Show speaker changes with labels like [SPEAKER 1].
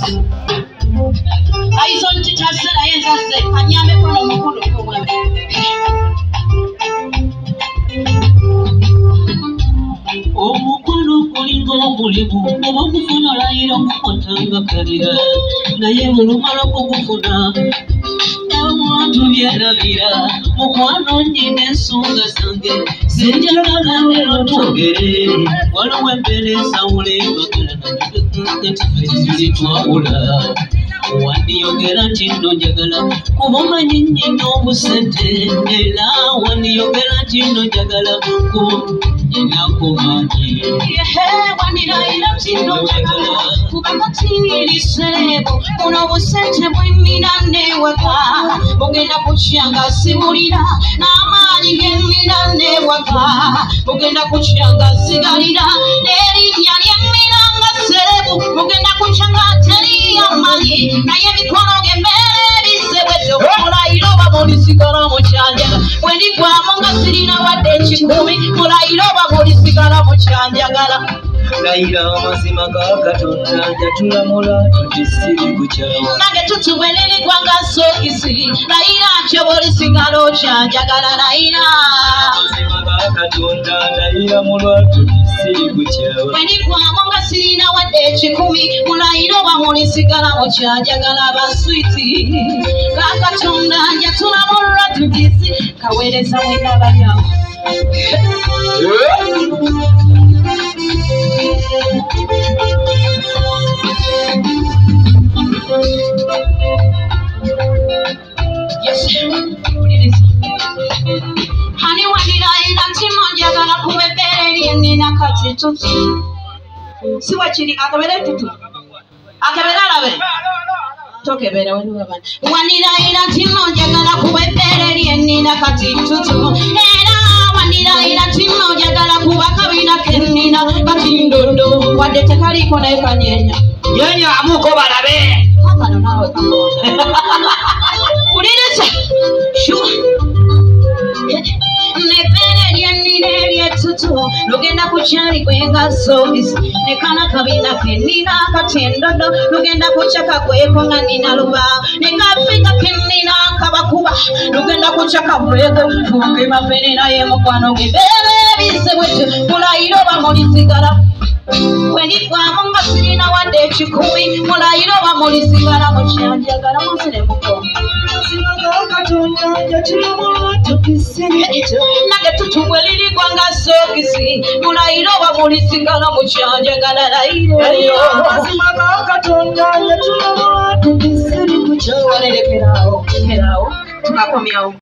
[SPEAKER 1] Aizon chitasera yenzase kanyame kono mukulu kumwe. Omukono kulinga omulimu obagufuna olayira okukotanga kalira naye olumala okugufuna abantu byerabira mukwano nyina ensonga zange zinjala nawe lotwogere waliwo embeera ensawula zitwawula wandiyogera nti nno njagala kuba omanyi nnyina obusente era wandiyogera nti nno njagala inakumanyi wandirayira nti nno njagala kuba katiriseebo buno obusente bwennina newaka bugenda kukyanga simulira n'amaanyi gennina newaka bugenda kukyanga sigalira n'erinnya lyennina nga serebu bugenda kukyanga teriyamanyi naye emikono g'embeera ebisebwedde mulayiro oba mulisigala mukyanjagala bwe ndigwamu nga sirina wadde ekikumi mulayiro oba mulisigala mukyanjagala layira amazima ga Katonda jatulamula tutisiri kukyawa nange tutubwenirigwa nga sokisi layira ntyo bolisigala okyanjagala layira amazima ga Katonda layira mulwa tutisiri kukyawa bwendigwamu nga sirina wadde ekikumi mulayiro oba mulisigala mukyanjagala baswiti ga Katonda jatulamula tutisi kaweereza mwena balyawo Yes, honey, when did I not see my jagala kuwe beri nina kati tutu. Si wachini akabele tutu. Akabele labe. Toke bere wenu wabani. When did I not see my jagala kuwe beri nina kati tutu. Era when did I not see my jagala kuwa kabina kenina kati ndondo. Wade tekari kona ikanyenya. Yenya amuko balabe. Hapa no nawe kamonda. Ulilese. Shua. Nepere lyenine lyetutu lugenda kukyali kwenga sokisi nekana kabina kenina katendodo lugenda kuchaka kweko nga nina lubaawo nekafika kenina kabakuba lugenda kuchaka bwego funge mafene naye mukwano g'embeera ebisebwete mulayiro oba mulisigala bwendigwamu nga sirina wadde ekikumi mulayiro oba mulisigala mukyanjagala musire mukono nange tutubwelirigwa nga sokisi mulayiro oba mulisigala mukyanjagala layiro amazima ga Katonda yatulaba tugisiri kukyawa lerekerawo tukakomyawo